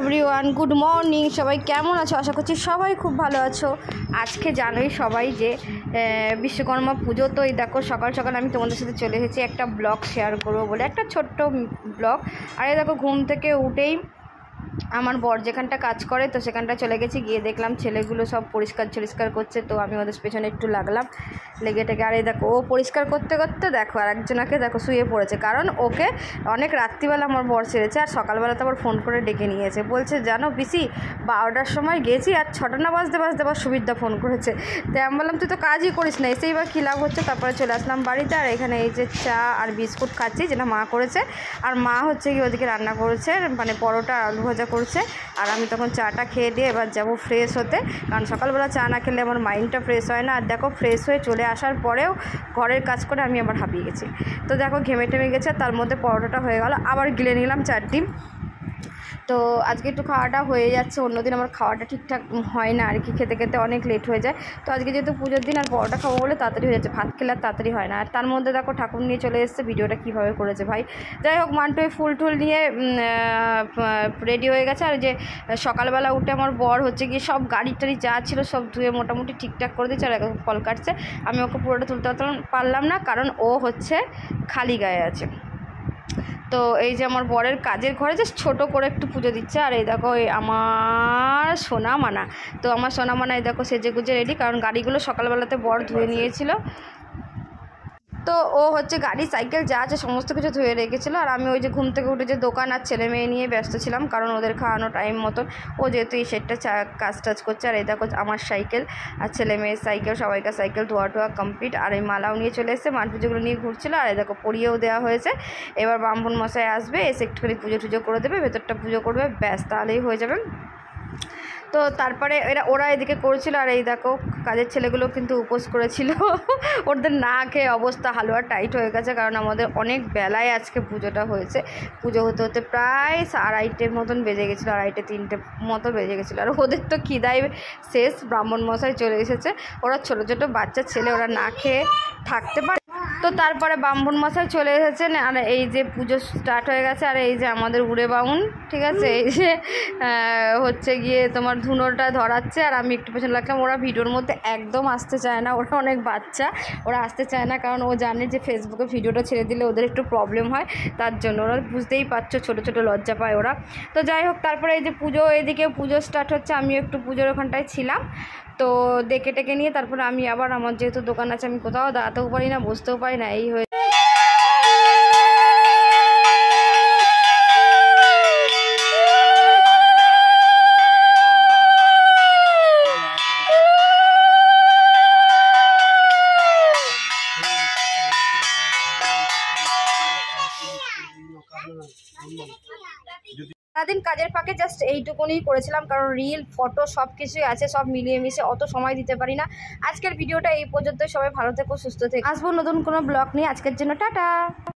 Everyone, good morning. সবাই কেমন আছো? আশা করছি সবাই খুব ভালো আছো। আজকে জানোই সবাই যে বিশ্বকর্মা পুজো। তো এই দেখো সকাল সকাল আমি তোমাদের সাথে চলে এসেছি একটা ব্লগ শেয়ার করবো বলে, একটা ছোট্ট ব্লগ। আর এই দেখো ঘুম থেকে উঠেই আমার বর যেখানটা কাজ করে তো সেখানটা চলে গেছি, গিয়ে দেখলাম ছেলেগুলো সব পরিষ্কার করছে। তো আমি ওদের পেছনে একটু লাগলাম, লেগে টেগে। আর এই দেখো ও পরিষ্কার করতে করতে দেখো আর একজনাকে দেখো শুয়ে পড়েছে, কারণ ওকে অনেক রাত্রিবেলা আমার বর ছেড়েছে। আর সকালবেলা তো আবার ফোন করে ডেকে নিয়েছে, বলছে জানো পিসি 12টার সময় গেছি আর 6টা না বাজতে আবার সুবিধা ফোন করেছে। তো আমি বললাম তুই তো কাজই করিস না, এসেই বা কী লাভ হচ্ছে। তারপরে চলে আসলাম বাড়িতে, আর এখানে এই যে চা আর বিস্কুট খাচ্ছি, যেটা মা করেছে। আর মা হচ্ছে কি ওদিকে রান্না করেছে, মানে পরোটা আলু ভাজা করছে। আর আমি তখন চাটা খেয়ে দিয়ে এবার যাবো ফ্রেশ হতে, কারণ সকালবেলা চা না খেলে আমার মাইন্ডটা ফ্রেশ হয় না। আর দেখো ফ্রেশ হয়ে চলে আসার পরেও ঘরের কাজ করে আমি আবার হাঁপিয়ে গেছি। তো দেখো ঘেমে টেমে গেছে, তার মধ্যে পরোটাটা হয়ে গেল, আবার গিলে নিলাম চারটি। তো আজকে একটু খাওয়াটা হয়ে যাচ্ছে, অন্যদিন আমার খাওয়াটা ঠিকঠাক হয় না আর কি, খেতে খেতে অনেক লেট হয়ে যায়। তো আজকে যেহেতু পুজোর দিন আর পরোটা খাবো বলে তাড়াতাড়ি হয়ে যাচ্ছে, ভাত খেলে আর তাড়াতাড়ি হয় না। আর তার মধ্যে দেখো ঠাকুর নিয়ে চলে এসেছে, ভিডিওটা কীভাবে করেছে ভাই। যাই হোক মান্টুয়ে ফুল টুল নিয়ে রেডি হয়ে গেছে। আর যে সকালবেলা উঠে আমার বর হচ্ছে গিয়ে সব গাড়ি টাড়ি যা ছিল সব ধুয়ে মোটামুটি ঠিকঠাক করে দিচ্ছে। আর ফল কাটছে, আমি ওকে পুরোটা তুলতে পারলাম না, কারণ ও হচ্ছে খালি গায়ে আছে। তো এই যে আমার বরের কাজের ঘরে যে ছোটো করে একটু পুজো দিচ্ছে। আর এই দেখো আমার সোনা মানা, তো আমার সোনা মানা এই দেখো সেজে গুজে রেডি, কারণ গাড়িগুলো সকালবেলাতে বর ধুয়ে নিয়েছিল। তো ও হচ্ছে গাড়ি সাইকেল যা আছে সমস্ত কিছু ধুয়ে রেখেছিলো। আর আমি ওই যে ঘুম থেকে উঠে যে দোকান আর ছেলে মেয়ে নিয়ে ব্যস্ত ছিলাম, কারণ ওদের খাওয়ানো টাইম মতন ও যেহেতু এই সেটটা কাজ টাজ করছে। আর এই দেখো আমার সাইকেল আর ছেলে মেয়ের সাইকেল, সবাইকার সাইকেল ধোয়া টোয়া কমপ্লিট। আর এই মালাও নিয়ে চলে এসেছে, মান পুজোগুলো নিয়ে ঘুরছিলো। আর এই দেখো পরিয়েও দেওয়া হয়েছে। এবার ব্রাহ্মণ মশাই আসবে, এসে একটুখানি পুজো টুজো করে দেবে, ভেতরটা পুজো করবে, ব্যাস তাহলেই হয়ে যাবে। তো তারপরে ওরা এদিকে করছিল। আর এই দেখো কাজের ছেলেগুলো কিন্তু উপোস করেছিল ওদের না খেয়ে অবস্থা হালুয়া টাইট হয়ে গেছে, কারণ আমাদের অনেক বেলায় আজকে পুজোটা হয়েছে। পুজো হতে হতে প্রায় 2:30 মতন বেজে গেছিলো, 2:30-3টে মতো বেজে গেছিলো। আর ওদের তো খিদাই শেষ, ব্রাহ্মণ মশাই চলে এসেছে। ওরা ছোটো ছোটো বাচ্চা ছেলে, ওরা না খেয়ে থাকতে পারে। তো তারপরে ব্রাহ্মণ মশাই চলে এসেছেন, আর এই যে পুজো স্টার্ট হয়ে গেছে। আর এই যে আমাদের উড়ে বাউন, ঠিক আছে, এই যে হচ্ছে গিয়ে তোমার ধুনোটা ধরাচ্ছে। আর আমি একটু পেছনে লাগলাম, ওরা ভিডিওর মধ্যে একদম আসতে চায় না, ওরা অনেক বাচ্চা, ওরা আসতে চায় না, কারণ ও জানে যে ফেসবুকে ভিডিওটা ছেড়ে দিলে ওদের একটু প্রবলেম হয়, তার জন্য ওরা বুঝতেই পারছো ছোটো ছোটো লজ্জা পায় ওরা। তো যাই হোক তারপরে এই যে পুজো, এদিকে পুজো স্টার্ট হচ্ছে, আমি একটু পুজোর ওখানটায় ছিলাম। তো দেখে টেকে নিয়ে তারপরে আমি আবার, আমার যেহেতু দোকান আছে আমি কোথাও দাঁড়াতেও পারি না, বসতেও পারি না, এই হয়ে সারাদিন কাজের ফাঁকে জাস্ট এইটুকুনি করেছিলাম, কারণ রিল ফটো সব কিছুই আছে, সব মিলিয়ে মিশে অত সময় দিতে পারি না। আজকের ভিডিওটা এই পর্যন্ত, সবাই ভালো থেকো, সুস্থ থেকো, আসবো নতুন কোনো ব্লগ নিয়ে। আজকের জন্য টাটা।